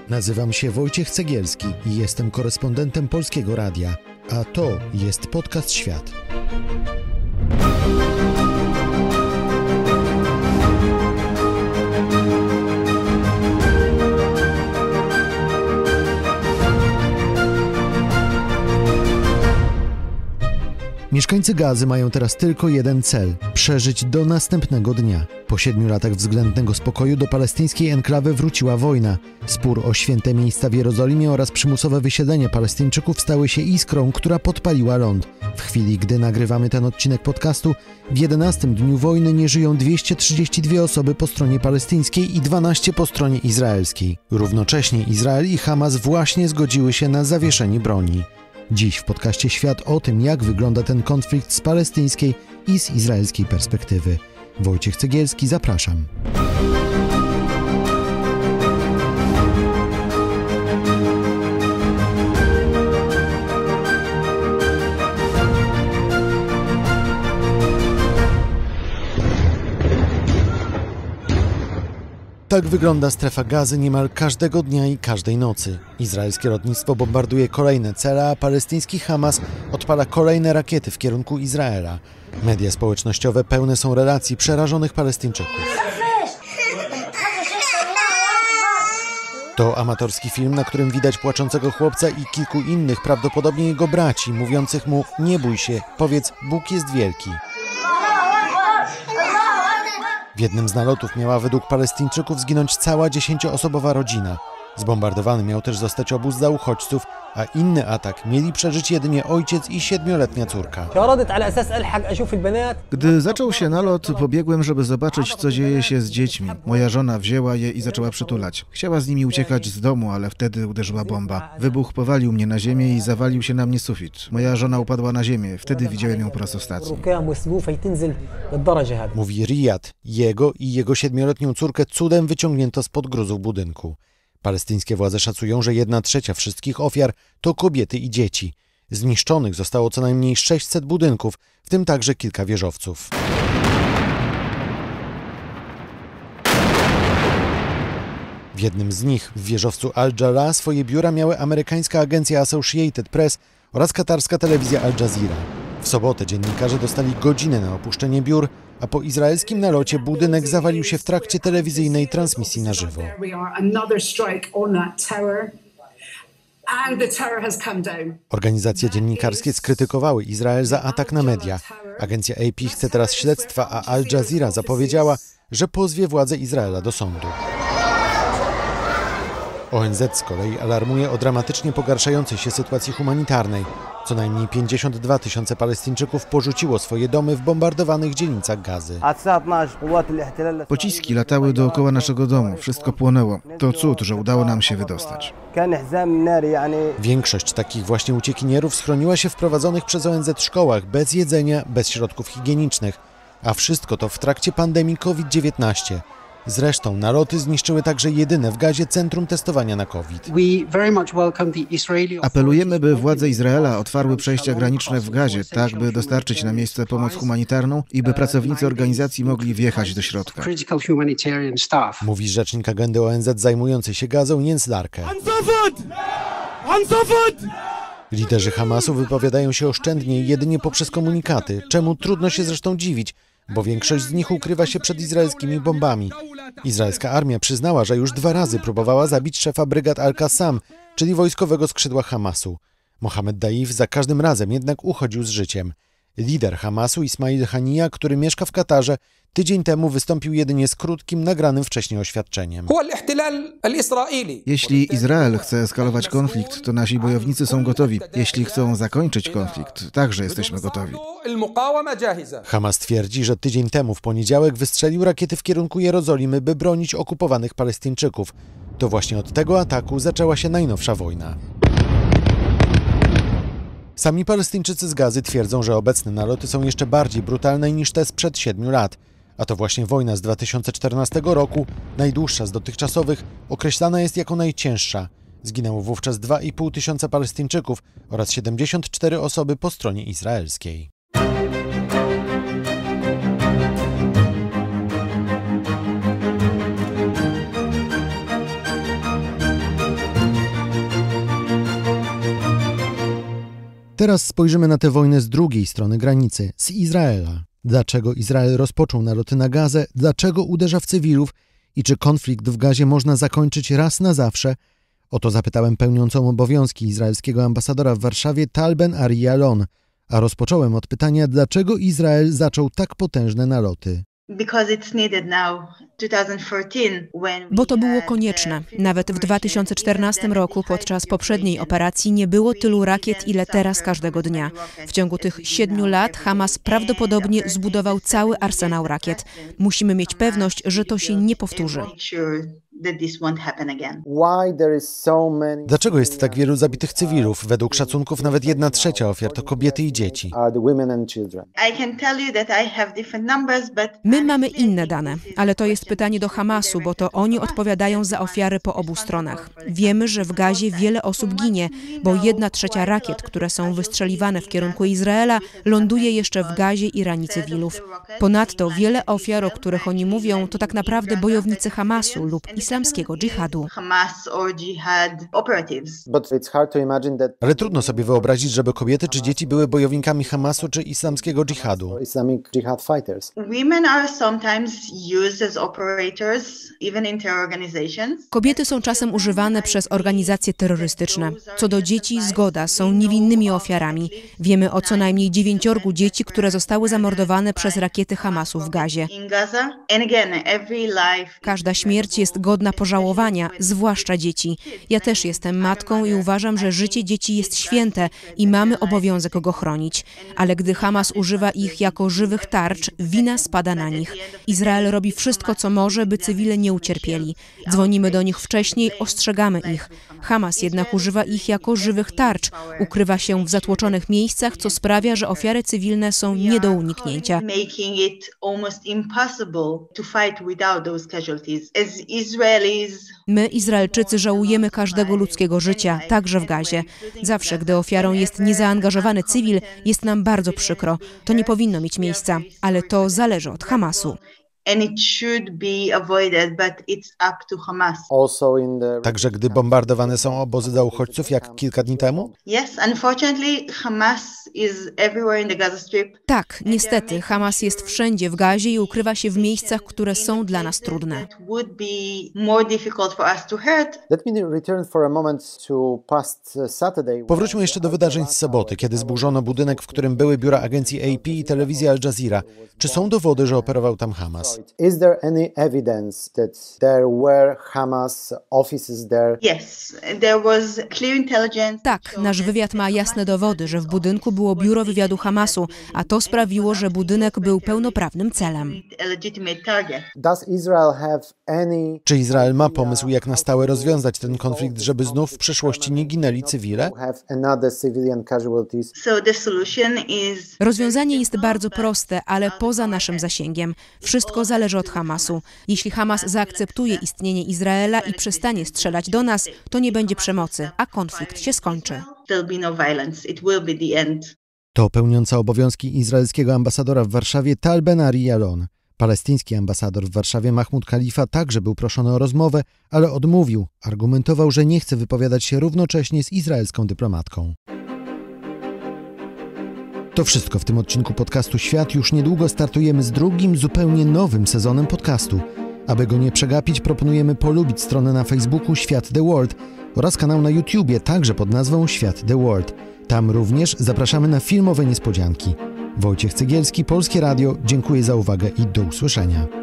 Nazywam się Wojciech Cegielski i jestem korespondentem Polskiego Radia, a to jest podcast Świat. Mieszkańcy Gazy mają teraz tylko jeden cel – przeżyć do następnego dnia. Po 7 latach względnego spokoju do palestyńskiej enklawy wróciła wojna. Spór o święte miejsca w Jerozolimie oraz przymusowe wysiedlenie Palestyńczyków stały się iskrą, która podpaliła ląd. W chwili, gdy nagrywamy ten odcinek podcastu, w 11. dniu wojny nie żyją 232 osoby po stronie palestyńskiej i 12 po stronie izraelskiej. Równocześnie Izrael i Hamas właśnie zgodziły się na zawieszenie broni. Dziś w podcaście Świat o tym, jak wygląda ten konflikt z palestyńskiej i z izraelskiej perspektywy. Wojciech Cegielski, zapraszam. Tak wygląda strefa Gazy niemal każdego dnia i każdej nocy. Izraelskie lotnictwo bombarduje kolejne cele, a palestyński Hamas odpala kolejne rakiety w kierunku Izraela. Media społecznościowe pełne są relacji przerażonych Palestyńczyków. To amatorski film, na którym widać płaczącego chłopca i kilku innych, prawdopodobnie jego braci, mówiących mu: nie bój się, powiedz, Bóg jest wielki. W jednym z nalotów miała według Palestyńczyków zginąć cała 10-osobowa rodzina. Zbombardowany miał też zostać obóz dla uchodźców, a inny atak mieli przeżyć jedynie ojciec i 7-letnia córka. Gdy zaczął się nalot, pobiegłem, żeby zobaczyć, co dzieje się z dziećmi. Moja żona wzięła je i zaczęła przytulać. Chciała z nimi uciekać z domu, ale wtedy uderzyła bomba. Wybuch powalił mnie na ziemię i zawalił się na mnie sufit. Moja żona upadła na ziemię. Wtedy widziałem ją po raz ostatni. Mówi Riyad. Jego i jego 7-letnią córkę cudem wyciągnięto spod gruzów budynku. Palestyńskie władze szacują, że 1/3 wszystkich ofiar to kobiety i dzieci. Zniszczonych zostało co najmniej 600 budynków, w tym także kilka wieżowców. W jednym z nich, w wieżowcu Al-Jalaa, swoje biura miały amerykańska agencja Associated Press oraz katarska telewizja Al Jazeera. W sobotę dziennikarze dostali godzinę na opuszczenie biur, a po izraelskim nalocie budynek zawalił się w trakcie telewizyjnej transmisji na żywo. Organizacje dziennikarskie skrytykowały Izrael za atak na media. Agencja AP chce teraz śledztwa, a Al Jazeera zapowiedziała, że pozwie władze Izraela do sądu. ONZ z kolei alarmuje o dramatycznie pogarszającej się sytuacji humanitarnej. Co najmniej 52 000 Palestyńczyków porzuciło swoje domy w bombardowanych dzielnicach Gazy. Pociski latały dookoła naszego domu. Wszystko płonęło. To cud, że udało nam się wydostać. Większość takich właśnie uciekinierów schroniła się w prowadzonych przez ONZ szkołach, bez jedzenia, bez środków higienicznych. A wszystko to w trakcie pandemii COVID-19. Zresztą naloty zniszczyły także jedyne w Gazie centrum testowania na COVID. Apelujemy, by władze Izraela otwarły przejścia graniczne w Gazie, tak by dostarczyć na miejsce pomoc humanitarną i by pracownicy organizacji mogli wjechać do środka. Mówi rzecznik agendy ONZ zajmującej się Gazą Jens Larke. Liderzy Hamasu wypowiadają się oszczędnie jedynie poprzez komunikaty, czemu trudno się zresztą dziwić, bo większość z nich ukrywa się przed izraelskimi bombami. Izraelska armia przyznała, że już 2 razy próbowała zabić szefa brygad Al-Qassam, czyli wojskowego skrzydła Hamasu. Mohamed Daif za każdym razem jednak uchodził z życiem. Lider Hamasu Ismail Haniyeh, który mieszka w Katarze, tydzień temu wystąpił jedynie z krótkim, nagranym wcześniej oświadczeniem. Jeśli Izrael chce eskalować konflikt, to nasi bojownicy są gotowi. Jeśli chcą zakończyć konflikt, także jesteśmy gotowi. Hamas twierdzi, że tydzień temu w poniedziałek wystrzelił rakiety w kierunku Jerozolimy, by bronić okupowanych Palestyńczyków. To właśnie od tego ataku zaczęła się najnowsza wojna. Sami Palestyńczycy z Gazy twierdzą, że obecne naloty są jeszcze bardziej brutalne niż te sprzed 7 lat. A to właśnie wojna z 2014 roku, najdłuższa z dotychczasowych, określana jest jako najcięższa. Zginęło wówczas 2,5 tysiąca Palestyńczyków oraz 74 osoby po stronie izraelskiej. Teraz spojrzymy na tę wojnę z drugiej strony granicy, z Izraela. Dlaczego Izrael rozpoczął naloty na Gazę, dlaczego uderza w cywilów i czy konflikt w Gazie można zakończyć raz na zawsze? O to zapytałem pełniącą obowiązki izraelskiego ambasadora w Warszawie Tal Ben-Ari Yalon, a rozpocząłem od pytania, dlaczego Izrael zaczął tak potężne naloty. Bo to było konieczne. Nawet w 2014 roku podczas poprzedniej operacji nie było tylu rakiet, ile teraz każdego dnia. W ciągu tych 7 lat Hamas prawdopodobnie zbudował cały arsenał rakiet. Musimy mieć pewność, że to się nie powtórzy. Dlaczego jest tak wielu zabitych cywilów? Według szacunków nawet 1/3 ofiar to kobiety i dzieci. My mamy inne dane, ale to jest pytanie do Hamasu, bo to oni odpowiadają za ofiary po obu stronach. Wiemy, że w Gazie wiele osób ginie, bo 1/3 rakiet, które są wystrzeliwane w kierunku Izraela, ląduje jeszcze w Gazie i rani cywilów. Ponadto wiele ofiar, o których oni mówią, to tak naprawdę bojownicy Hamasu lub islamskiego dżihadu. Ale trudno sobie wyobrazić, żeby kobiety czy dzieci były bojownikami Hamasu czy islamskiego dżihadu. Kobiety są czasem używane przez organizacje terrorystyczne. Co do dzieci, zgoda, są niewinnymi ofiarami. Wiemy o co najmniej 9 dzieci, które zostały zamordowane przez rakiety Hamasu w Gazie. Każda śmierć jest godna pożałowania, zwłaszcza dzieci. Ja też jestem matką i uważam, że życie dzieci jest święte i mamy obowiązek go chronić. Ale gdy Hamas używa ich jako żywych tarcz, wina spada na nich. Izrael robi wszystko, co może, by cywile nie ucierpieli. Dzwonimy do nich wcześniej, ostrzegamy ich. Hamas jednak używa ich jako żywych tarcz. Ukrywa się w zatłoczonych miejscach, co sprawia, że ofiary cywilne są nie do uniknięcia. My, Izraelczycy, żałujemy każdego ludzkiego życia, także w Gazie. Zawsze, gdy ofiarą jest niezaangażowany cywil, jest nam bardzo przykro. To nie powinno mieć miejsca, ale to zależy od Hamasu. Także gdy bombardowane są obozy dla uchodźców, jak kilka dni temu? Tak, niestety, Hamas jest wszędzie w Gazie i ukrywa się w miejscach, które są dla nas trudne. Powróćmy jeszcze do wydarzeń z soboty, kiedy zburzono budynek, w którym były biura agencji AP i telewizji Al Jazeera. Czy są dowody, że operował tam Hamas? Is there any evidence that there were Hamas offices there? Tak, nasz wywiad ma jasne dowody, że w budynku było biuro wywiadu Hamasu, a to sprawiło, że budynek był pełnoprawnym celem. Does Israel have any... Czy Izrael ma pomysł, jak na stałe rozwiązać ten konflikt, żeby znów w przyszłości nie ginęli cywile? Rozwiązanie jest bardzo proste, ale poza naszym zasięgiem. Wszystko zależy od Hamasu. Jeśli Hamas zaakceptuje istnienie Izraela i przestanie strzelać do nas, to nie będzie przemocy, a konflikt się skończy. To pełniąca obowiązki izraelskiego ambasadora w Warszawie Tal Ben-Ari Yalon. Palestyński ambasador w Warszawie Mahmoud Khalifa także był proszony o rozmowę, ale odmówił. Argumentował, że nie chce wypowiadać się równocześnie z izraelską dyplomatką. To wszystko w tym odcinku podcastu Świat. Już niedługo startujemy z drugim, zupełnie nowym sezonem podcastu. Aby go nie przegapić, proponujemy polubić stronę na Facebooku Świat The World oraz kanał na YouTubie, także pod nazwą Świat The World. Tam również zapraszamy na filmowe niespodzianki. Wojciech Cegielski, Polskie Radio. Dziękuję za uwagę i do usłyszenia.